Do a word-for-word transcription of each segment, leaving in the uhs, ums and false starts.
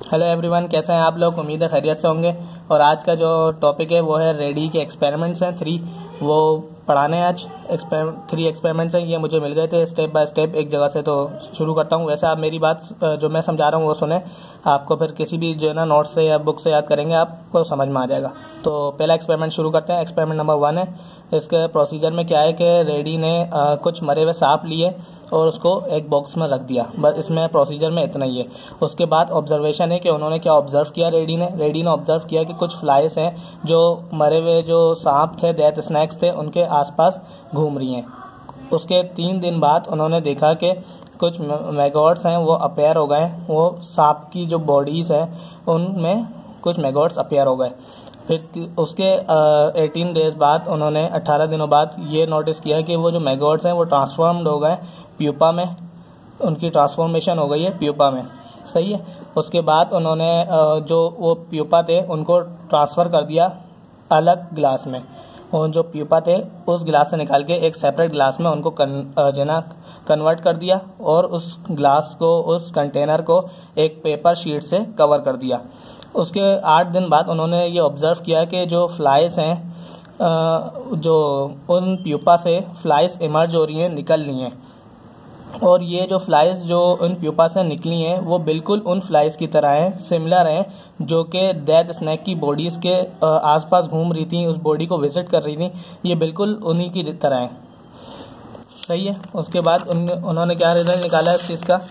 Hello everyone, कैसे हैं आप लोग। उम्मीद है खैरियत से होंगे। और आज का जो टॉपिक है वो है रेडी के एक्सपेरिमेंट्स हैं थ्री, वो पढ़ाने हैं आज। एक्सपेरिमेंट थ्री एक्सपेरिमेंट्स हैं, ये मुझे मिल गए थे स्टेप बाय स्टेप एक जगह से। तो शुरू करता हूँ। वैसे आप मेरी बात जो मैं समझा रहा हूँ वो सुने, आपको फिर किसी भी जो है ना नोट से या बुक से याद करेंगे आपको समझ में आ जाएगा। तो पहला एक्सपेरिमेंट शुरू करते हैं। एक्सपेरिमेंट नंबर वन है। इसके प्रोसीजर में क्या है कि रेडी ने आ, कुछ मरे हुए सांप लिए और उसको एक बॉक्स में रख दिया। बस इसमें प्रोसीजर में इतना ही है। उसके बाद ऑब्जर्वेशन है कि उन्होंने क्या ऑब्जर्व किया। रेडी ने रेडी ने ऑब्जर्व किया कि कुछ फ्लाइज हैं जो मरे हुए जो सांप थे, डेथ स्नैक्स थे, उनके आसपास घूम रही हैं। उसके तीन दिन बाद उन्होंने देखा कि कुछ मैगॉट्स हैं वो अपेयर हो गए। वो सांप की जो बॉडीज हैं उनमें कुछ मैगॉट्स अपेयर हो गए। फिर उसके एटीन डेज बाद उन्होंने अट्ठारह दिनों बाद ये नोटिस किया कि वो जो मैगॉट्स हैं वो ट्रांसफॉर्म्ड हो गए प्यूपा में। उनकी ट्रांसफॉर्मेशन हो गई है प्यूपा में। सही है। उसके बाद उन्होंने जो वो प्यूपा थे उनको ट्रांसफ़र कर दिया अलग ग्लास में। और जो प्यूपा थे उस गिलास से निकाल के एक सेपरेट ग्लास में उनको जना कन्वर्ट कर दिया और उस ग्लास को, उस कंटेनर को एक पेपर शीट से कवर कर दिया। उसके आठ दिन बाद उन्होंने ये ऑब्जर्व किया कि जो फ्लाइज हैं, जो उन प्यूपा से फ्लाइज इमर्ज हो रही हैं, निकल रही हैं। और ये जो फ्लाइज जो उन प्यूपा से निकली हैं वो बिल्कुल उन फ्लाइज की तरह हैं, सिमिलर हैं, जो कि डेथ स्नैक की बॉडीज़ के आसपास घूम रही थी, उस बॉडी को विजिट कर रही थी। ये बिल्कुल उन्हीं की तरह हैं। सही है। उसके बाद उन, उन्होंने क्या रिजल्ट निकाला इस चीज़ का।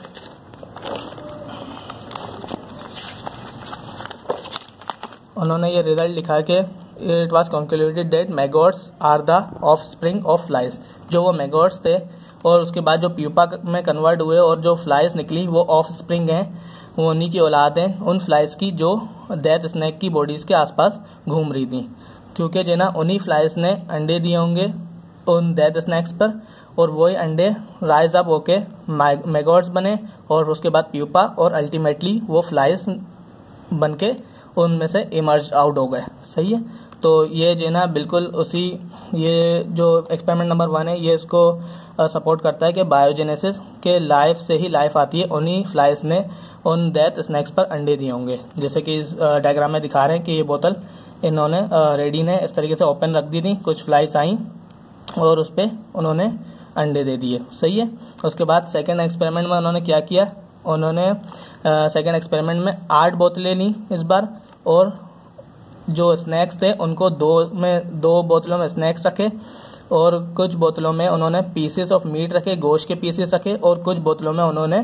उन्होंने ये रिजल्ट लिखा कि it was concluded that maggots are the offspring of flies. जो वो मैगॉट्स थे और उसके बाद जो प्यूपा में कन्वर्ट हुए और जो फ्लाइज निकली वो ऑफ स्प्रिंग हैं, वो उन्हीं की औलाद हैं, उन फ्लाइज की जो डेथ स्नैक की बॉडीज़ के आसपास घूम रही थी। क्योंकि जो ना उन्हीं फ्लाइज ने अंडे दिए होंगे उन डेथ स्नैक्स पर, और वही अंडे राइज अप होके मैगॉट्स बने और उसके बाद प्यूपा, और अल्टीमेटली वो फ्लाइज बन के उनमें से इमर्ज आउट हो गए। सही है। तो ये जो ना बिल्कुल उसी, ये जो एक्सपेरिमेंट नंबर वन है ये इसको सपोर्ट करता है कि बायोजेनेसिस के लाइफ से ही लाइफ आती है। उन्हीं फ्लाइज ने उन डेथ स्नैक्स पर अंडे दिए होंगे। जैसे कि इस डायग्राम में दिखा रहे हैं कि ये बोतल इन्होंने रेडी ने इस तरीके से ओपन रख दी थी, कुछ फ्लाइज आई और उस पर उन्होंने अंडे दे दिए। सही है। उसके बाद सेकेंड एक्सपेरिमेंट में उन्होंने क्या किया, उन्होंने सेकेंड एक्सपेरिमेंट में आठ बोतलें ली इस बार, और जो स्नैक्स थे उनको दो में दो बोतलों में स्नैक्स रखे, और कुछ बोतलों में उन्होंने पीसेस ऑफ मीट रखे, गोश्त के पीसेस रखे, और कुछ बोतलों में उन्होंने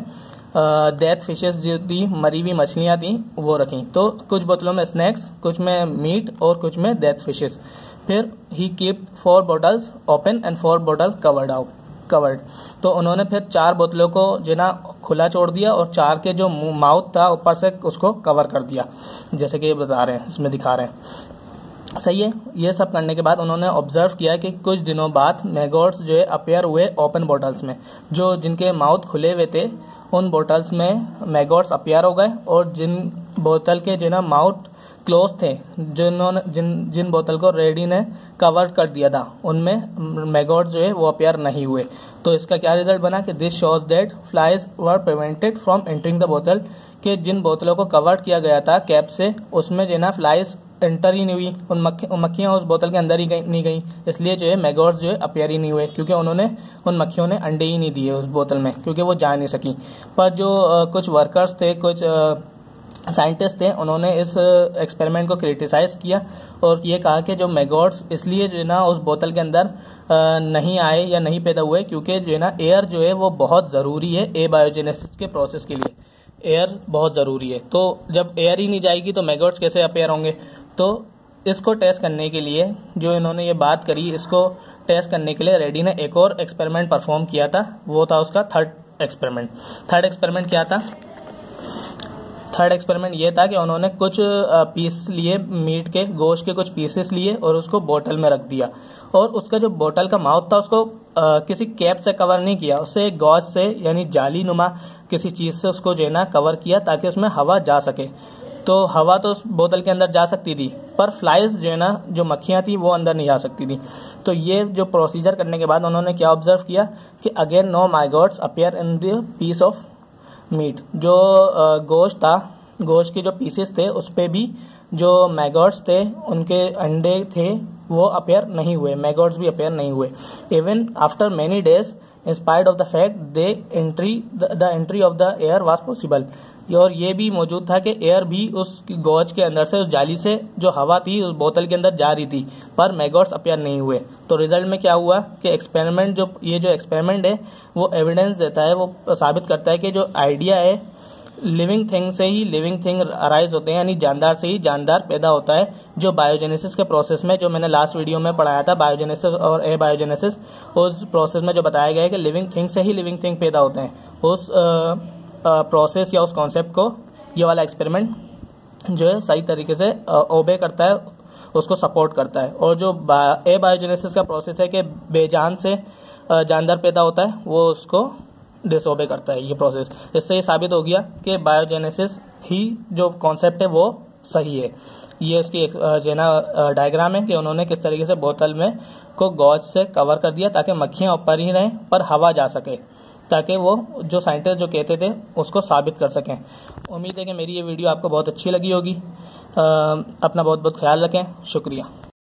डेथ फिशेस जो थी, मरी हुई मछलियाँ थी, वो रखी। तो कुछ बोतलों में स्नैक्स, कुछ में मीट और कुछ में डेथ फिशेस। फिर he keep four bottles open and four bottle covered out covered तो उन्होंने फिर चार बोतलों को जो ना खुला छोड़ दिया और चार के जो माउथ था ऊपर से उसको कवर कर दिया, जैसे कि ये बता रहे हैं, इसमें दिखा रहे हैं। सही है। ये सब करने के बाद उन्होंने ऑब्जर्व किया कि कुछ दिनों बाद मैगॉट्स जो है अपेयर हुए ओपन बोटल्स में। जो जिनके माउथ खुले हुए थे उन बोटल्स में मैगॉट्स अपेयर हो गए, और जिन बोतल के जो ना माउथ क्लोज थे, जिन्होंने जिन जिन बोतल को रेडी ने कवर कर दिया था, उनमें मैगॉट्स जो है वो अपेयर नहीं हुए। तो इसका क्या रिजल्ट बना कि this shows that flies were prevented from entering the bottle, कि जिन बोतलों को कवर किया गया था कैप से, उसमें जो ना फ्लाइज एंटर ही नहीं हुई, उन मक्खियां उस बोतल के अंदर ही गई, नहीं गई। इसलिए जो है मैगॉट्स जो है अपेयर ही नहीं हुए, क्योंकि उन्होंने उन मक्खियों ने अंडे ही नहीं दिए उस बोतल में, क्योंकि वो जा नहीं सकी। पर जो आ, कुछ वर्कर्स थे, कुछ साइंटिस्ट थे, उन्होंने इस एक्सपेरिमेंट को क्रिटिसाइज किया और ये कहा कि जो मैगॉट्स इसलिए जो है ना उस बोतल के अंदर नहीं आए या नहीं पैदा हुए, क्योंकि जो है ना एयर जो है वो बहुत ज़रूरी है ए बायोजेनेसिस के प्रोसेस के लिए। एयर बहुत ज़रूरी है। तो जब एयर ही नहीं जाएगी तो मैगॉट्स कैसे अपेयर होंगे। तो इसको टेस्ट करने के लिए जो इन्होंने ये बात करी, इसको टेस्ट करने के लिए रेडी ने एक और एक्सपेरिमेंट परफॉर्म किया था। वो था उसका थर्ड एक्सपेरिमेंट। थर्ड एक्सपेरिमेंट क्या था? थर्ड एक्सपेरिमेंट ये था कि उन्होंने कुछ पीस लिए, मीट के, गोश्त के कुछ पीसेस लिए और उसको बोतल में रख दिया, और उसका जो बोतल का माउथ था उसको आ, किसी कैप से कवर नहीं किया, उससे एक गॉज से यानी जाली नुमा किसी चीज से उसको जो है ना कवर किया, ताकि उसमें हवा जा सके। तो हवा तो उस बोतल के अंदर जा सकती थी, पर फ्लाइज जो है ना, जो मक्खियां थी, वो अंदर नहीं जा सकती थी। तो ये जो प्रोसीजर करने के बाद उन्होंने क्या ऑब्जर्व किया कि again no maggots appear in the piece of meat. जो गोश्त था गोश्त के जो पीसेस थे उस पे भी जो मैगॉट्स थे उनके अंडे थे वो अपेयर नहीं हुए, मैगॉट्स भी अपेयर नहीं हुए। Even after many days in spite of the fact they entry the entry of the air was possible, और ये भी मौजूद था कि एयर भी उस गॉज के अंदर से, उस जाली से जो हवा थी उस बोतल के अंदर जा रही थी, पर मैगॉट्स अपेयर नहीं हुए। तो रिजल्ट में क्या हुआ कि एक्सपेरिमेंट जो ये जो एक्सपेरिमेंट है वो एविडेंस देता है, वो साबित करता है कि जो आइडिया है लिविंग थिंग से ही लिविंग थिंग अराइज होते हैं, यानी जानदार से ही जानदार पैदा होता है। जो बायोजेनेसिस के प्रोसेस में, जो मैंने लास्ट वीडियो में पढ़ाया था बायोजेनेसिस और ए बायोजेनेसिस, उस प्रोसेस में जो बताया गया है कि लिविंग थिंग से ही लिविंग थिंग पैदा होते हैं, उस प्रोसेस uh, या उस कॉन्सेप्ट को ये वाला एक्सपेरिमेंट जो है सही तरीके से ओबे uh, करता है, उसको सपोर्ट करता है। और जो ए बायोजेनेसिस का प्रोसेस है कि बेजान से uh, जानदार पैदा होता है, वो उसको डिसओबे करता है ये प्रोसेस। इससे ये साबित हो गया कि बायोजेनेसिस ही जो कॉन्सेप्ट है वो सही है। ये उसकी जो ना डायग्राम है कि उन्होंने किस तरीके से बोतल में को गॉज से कवर कर दिया ताकि मक्खियां ऊपर ही रहें पर हवा जा सके, ताकि वो जो साइंटिस्ट जो कहते थे उसको साबित कर सकें। उम्मीद है कि मेरी ये वीडियो आपको बहुत अच्छी लगी होगी। अपना बहुत बहुत ख्याल रखें। शुक्रिया।